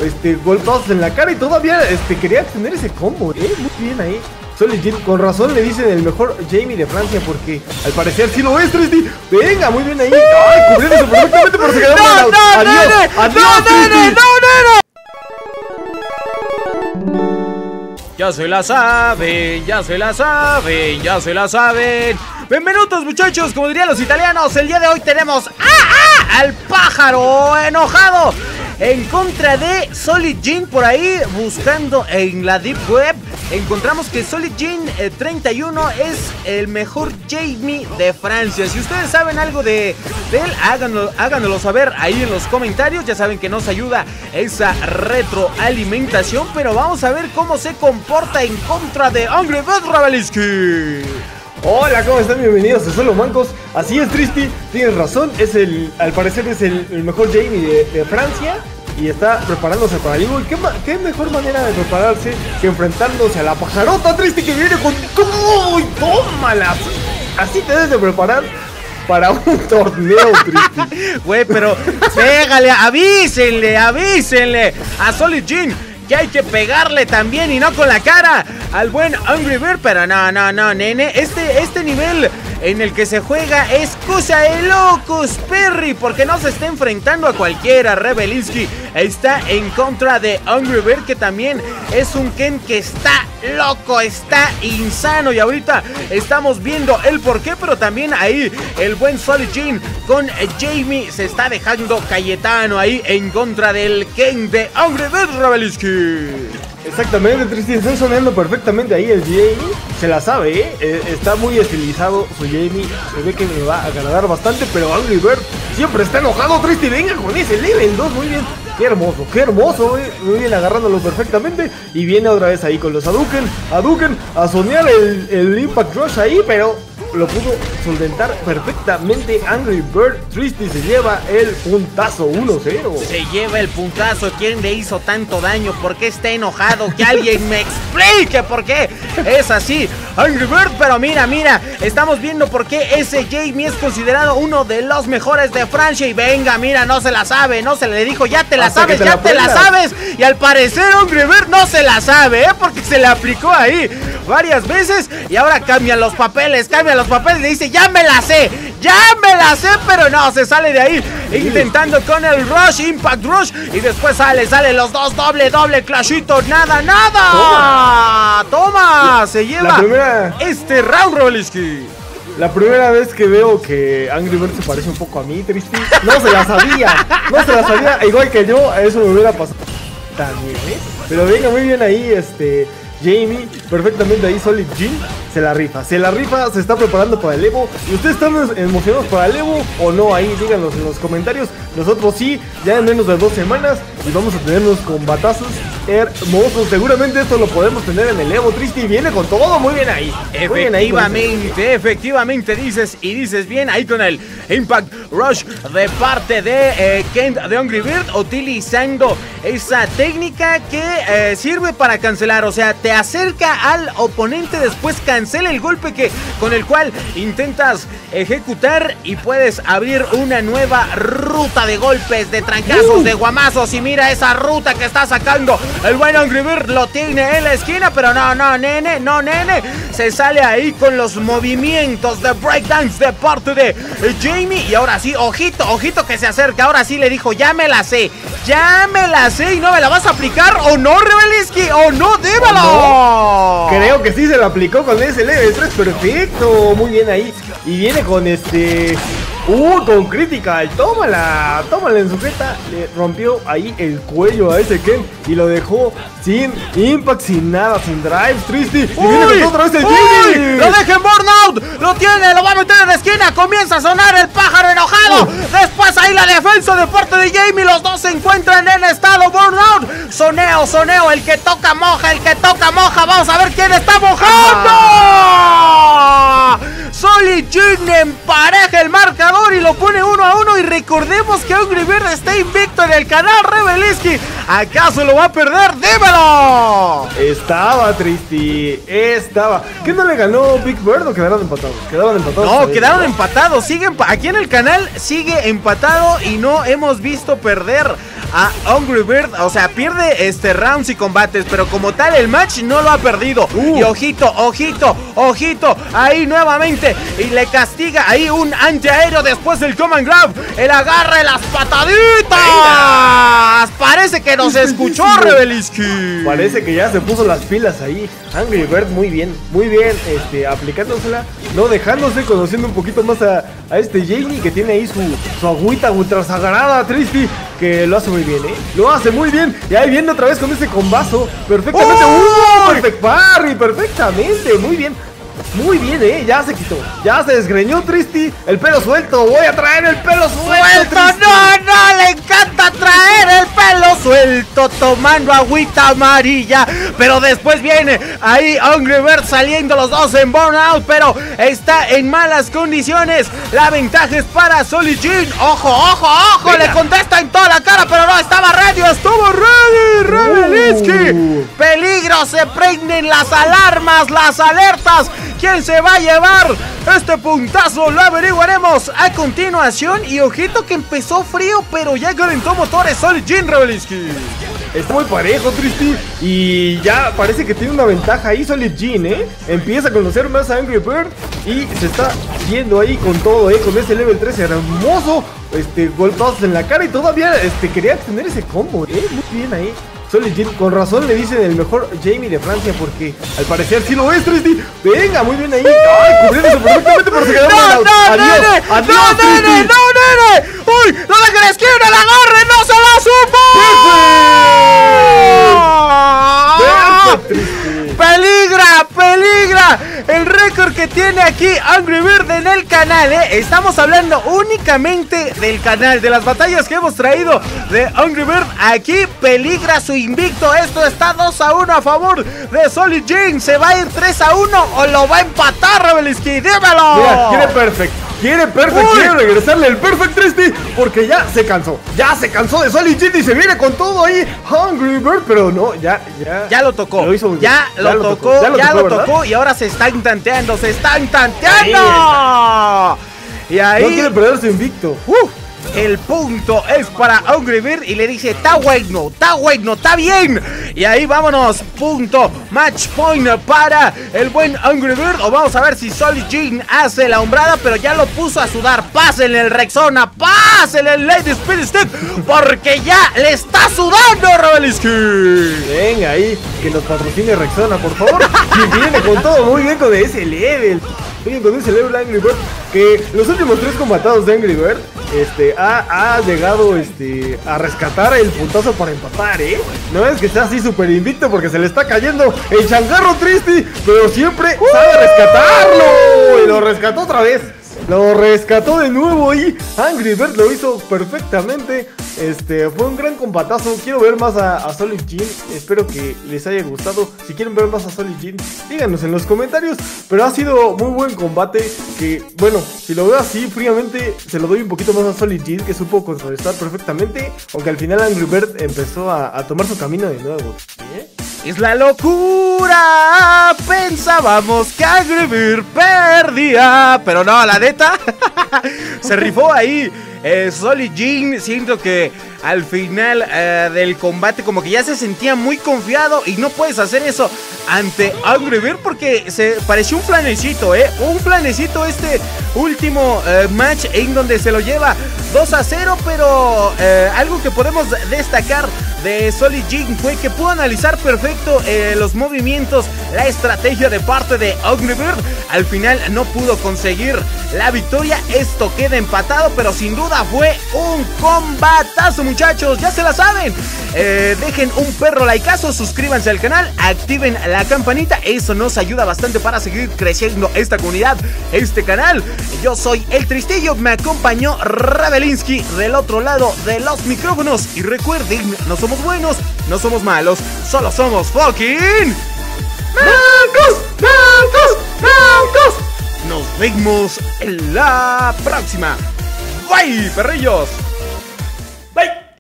golpazos en la cara y todavía quería extender ese combo, muy bien ahí. Solid Jin, con razón le dicen el mejor Jamie de Francia porque al parecer sí lo es, Tristy. Venga, muy bien ahí. Ay, cubriendo perfectamente, pero se quedó mal. Adiós, Tristy. Ya se la saben, ya se la saben, ya se la saben. Bienvenidos, muchachos, como dirían los italianos. El día de hoy tenemos al pájaro enojado en contra de Solid Jin. Por ahí buscando en la Deep Web encontramos que Solid Jin 31 es el mejor Jamie de Francia. Si ustedes saben algo de él, háganoslo saber ahí en los comentarios. Ya saben que nos ayuda esa retroalimentación. Pero vamos a ver cómo se comporta en contra de Angry Birds Ravalisky. Hola, ¿cómo están? Bienvenidos a Solo Mancos. Así es, Tristy, tienes razón. Al parecer es el mejor Jamie de Francia. Y está preparándose para el Evo. ¿Qué mejor manera de prepararse que enfrentándose a la pajarota, Tristy, que viene con todo y tómala? Así te debes de preparar para un torneo, Tristy. Güey, pero pégale, avísenle a Solid Jin que hay que pegarle también y no con la cara al buen Angry Bird. Pero no, nene, este nivel en el que se juega es cosa de locos, Perry, porque no se está enfrentando a cualquiera. Ravalisky está en contra de Angry Bird, que también es un Ken que está loco, está insano, y ahorita estamos viendo el porqué. Pero también ahí el buen Solid Jin con Jamie se está dejando Cayetano ahí en contra del Ken de Angry Bird Ravalisky. Exactamente, Tristy, están sonando perfectamente ahí el Jamie. Se la sabe, está muy estilizado su Jamie. Se ve que me va a agradar bastante, pero Angry Bird siempre está enojado, Tristy. Venga con ese level 2, muy bien. Qué hermoso, muy bien, agarrándolo perfectamente. Y viene otra vez ahí con los Hadouken, a soñar el Impact Rush ahí, pero lo pudo solventar perfectamente Angry Bird. Tristy se lleva el puntazo 1-0. Se lleva el puntazo. ¿Quién le hizo tanto daño? ¿Por qué está enojado? Que alguien me explique por qué es así Angry Bird. Pero mira, estamos viendo por qué ese Jamie es considerado uno de los mejores de Francia. Y venga, mira, no se la sabe, no se le dijo, ya te la sabes, ya te la sabes. Y al parecer Angry Bird no se la sabe, porque se le aplicó ahí varias veces. Y ahora cambian los papeles, le dice, ya me la sé, pero no, se sale de ahí intentando con el Rush, Impact Rush, y después sale los dos, doble clashito, nada. Toma, se lleva este round, Ravalisky. La primera vez que veo que Angry Bird se parece un poco a mí, Tristy. No se la sabía, igual que yo, eso me hubiera pasado también, Pero venga, muy bien ahí, Jamie, perfectamente ahí. Solid Jin se la rifa, se está preparando para el Evo. ¿Y ustedes están emocionados para el Evo o no? Ahí díganos en los comentarios. Nosotros sí, ya en menos de 2 semanas, y vamos a tenernos combatazos hermosos. Seguramente esto lo podemos tener en el Evo. Tristy viene con todo, muy bien ahí. Efectivamente, dices bien ahí con el Impact Rush de parte de Kent de Angry Bird, utilizando esa técnica que sirve para cancelar, o sea, te acerca al oponente, después cancela el golpe con el cual intentas ejecutar y puedes abrir una nueva ruta de golpes, de trancazos, de guamazos. Y mira esa ruta que está sacando el buen Angry Bird, lo tiene en la esquina, pero no, nene, se sale ahí con los movimientos de breakdance de parte de Jamie. Y ahora sí, ojito que se acerca, ahora sí le dijo, ya me la sé, y no me la vas a aplicar, o no, Ravalisky, o no, démalo. No. Creo que sí se lo aplicó con ese level 3, perfecto, muy bien ahí. Y viene con con Critical, tómala en su jeta. Le rompió ahí el cuello a ese Ken y lo dejó sin impact, sin nada, sin drives, Tristy. Y viene con otra vez el Jamie. ¡Lo dejen burnout! ¡Lo tiene! ¡Lo va a meter en la esquina! ¡Comienza a sonar el pájaro enojado! Después ahí la defensa de parte de Jamie. Los dos se encuentran en estado burnout. Soneo, el que toca moja, Vamos a ver quién está mojando. Solid Jin empareja el marcador y lo pone 1-1. y recordemos que Angry Bird está invicto en el canal Rebeliski. ¿Acaso lo va a perder? ¡Dímelo! Estaba, Tristy, estaba. ¿Qué no le ganó Big Bird o quedaron empatados? Quedaron empatados. No, quedaron empatados. Aquí en el canal sigue empatado y no hemos visto perder a Angry Bird. O sea, pierde rounds y combates, pero como tal el match no lo ha perdido. Y ojito, ojito, ojito, ahí nuevamente. Y le castiga ahí un antiaéreo después del command grab. El agarre, las pataditas. Parece que nos escuchó Rebeliski. Parece que ya se puso las pilas ahí. Angry Bird muy bien, aplicándosela, no dejándose, conociendo un poquito más a este Jamie, que tiene ahí su agüita ultra sagrada, Tristy, que lo hace muy bien, lo hace muy bien. Y ahí viene otra vez con ese combazo, perfectamente. Perfect parry, perfectamente, muy bien. Muy bien, ya se quitó, ya se desgreñó, Tristy. El pelo suelto, voy a traer el pelo suelto. No, le encanta traer el pelo suelto, tomando agüita amarilla. Pero después viene ahí Angry Bird saliendo los dos en burnout, pero está en malas condiciones. La ventaja es para Solid Jin. Ojo, ojo, ojo, venga. Le contesta en toda la cara, pero no, estaba ready, estuvo ready, Rebeliski. Peligro, se prenden las alarmas, las alertas. ¿Quién se va a llevar este puntazo? Lo averiguaremos a continuación. Y ojito que empezó frío, pero ya calentó motores Solid Jin, Rebeliski. Está muy parejo, Tristy. Y ya parece que tiene una ventaja ahí Solid Jin, Empieza a conocer más a Angry Bird y se está yendo ahí con todo, con ese level 13 hermoso. Golpazos en la cara y todavía quería tener ese combo, muy bien ahí. Solid Jin, con razón le dicen el mejor Jamie de Francia, porque al parecer sí lo es, Tristy. Venga, muy bien ahí. Ay, cubriéndose perfectamente, pero se quedó. Adiós, nene. Uy, no dejen la esquina, la agarre, no se la supo. Peligra el récord que tiene aquí Angry Bird en el canal, Estamos hablando únicamente del canal, de las batallas que hemos traído de Angry Bird. Aquí peligra su invicto. Esto está 2-1 a favor de Solid Jin. ¿Se va a ir 3-1 o lo va a empatar, Rebeliski? Dímelo. Mira, quiere perfect, quiere regresarle el perfect, Tristy, porque ya se cansó de Solid Jin y se viene con todo ahí Angry Bird, pero no, ya lo tocó, ya lo tocó y ahora se están tanteando, y ahí no quiere perder su invicto. El punto es para Angry Bird y le dice, está bueno, está bien. Y ahí vámonos, punto, match point para el buen Angry Bird. O vamos a ver si Solid Jin hace la hombrada, pero ya lo puso a sudar. Pásenle el Rexona, pásenle el Lady Speed Stick, porque ya le está sudando, Rebeliski. Venga ahí, que nos patrocine Rexona, por favor. Y viene con todo muy bien con ese level. Muy bien con ese level Angry Bird, que los últimos 3 combatados de Angry Bird ha llegado a rescatar el puntazo para empatar, No es que sea así súper invicto, porque se le está cayendo el changarro, Tristy, pero siempre sabe rescatarlo. Y lo rescató otra vez. Lo rescató de nuevo y Angry Bird lo hizo perfectamente. Fue un gran combatazo. Quiero ver más a Solid Jin. Espero que les haya gustado. Si quieren ver más a Solid Jin, díganos en los comentarios. Pero ha sido muy buen combate. Que bueno, si lo veo así fríamente, se lo doy un poquito más a Solid Jin, que supo contrarrestar perfectamente. Aunque al final Angry Bird empezó a tomar su camino de nuevo. Es la locura. Pensábamos que Angry Bird perdía, pero no, la neta se rifó ahí Solid Jin. Siento que al final del combate como que ya se sentía muy confiado, y no puedes hacer eso ante Angry Bird porque se pareció un planecito, un planecito este último match en donde se lo lleva 2-0, pero algo que podemos destacar de Solid Jin fue que pudo analizar perfecto los movimientos, la estrategia de parte de Angry Bird. Al final no pudo conseguir la victoria, esto queda empatado, pero sin duda fue un combatazo, muchachos, ya se la saben. Dejen un perro likeazo, suscríbanse al canal, activen la campanita, eso nos ayuda bastante para seguir creciendo esta comunidad, este canal. Yo soy el Tristillo, me acompañó Rebeliski del otro lado de los micrófonos, y recuerden, no somos buenos, no somos malos, solo somos fucking ¡Mancos! Nos vemos en la próxima. Bye, perrillos.